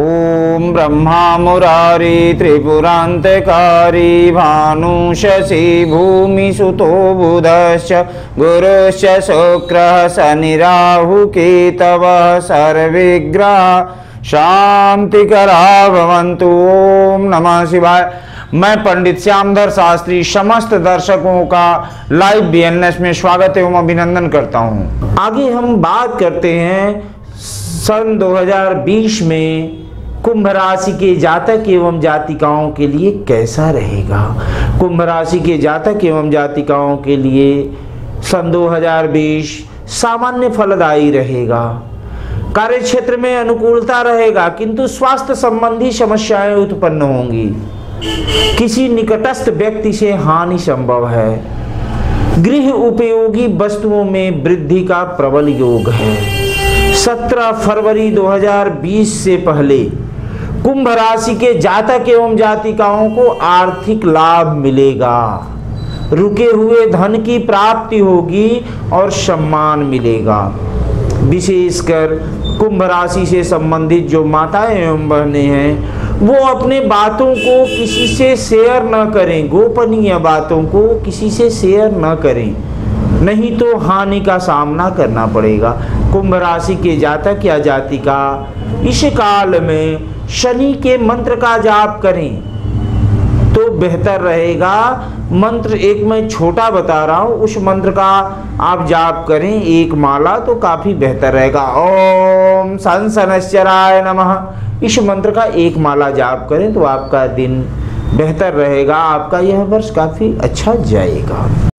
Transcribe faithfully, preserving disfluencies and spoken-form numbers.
ओम ब्रह्मा मुरारी त्रिपुरांतकारी भानु शशि भूमि सुतो बुधश्च गुरुश्च शुक्रः शनि राहु केतवः सर्वविग्रहा शांतिकरा भवन्तु। ओम नमः शिवाय। मैं पंडित श्यामधर शास्त्री समस्त दर्शकों का लाइव बीएनएस में स्वागत एवं अभिनंदन करता हूं। आगे हम बात करते हैं सन दो हज़ार बीस में कुंभ राशि के जातक एवं जातिकाओं के लिए कैसा रहेगा। कुंभ राशि के जातक एवं जातिकाओं के लिए सन दो हज़ार बीस सामान्य फलदायी रहेगा। कार्य क्षेत्र में अनुकूलता रहेगा, किंतु स्वास्थ्य संबंधी समस्याएं उत्पन्न होंगी। किसी निकटस्थ व्यक्ति से हानि संभव है। गृह उपयोगी वस्तुओं में वृद्धि का प्रबल योग है। सत्रह फरवरी दो हज़ार बीस से पहले कुंभ राशि के जातक एवं जातिकाओं को आर्थिक लाभ मिलेगा। रुके हुए धन की प्राप्ति होगी और सम्मान मिलेगा। विशेषकर कुंभ राशि से संबंधित जो माताएं एवं बहनें हैं वो अपने बातों को किसी से शेयर न करें। गोपनीय बातों को किसी से शेयर न करें, नहीं तो हानि का सामना करना पड़ेगा। कुंभ राशि के जातक या जातिका इस काल में शनि के मंत्र का जाप करें तो बेहतर रहेगा। मंत्र एक मैं छोटा बता रहा हूँ, उस मंत्र का आप जाप करें एक माला तो काफी बेहतर रहेगा। ओम सन शनैश्चराय नमः। इस मंत्र का एक माला जाप करें तो आपका दिन बेहतर रहेगा। आपका यह वर्ष काफी अच्छा जाएगा।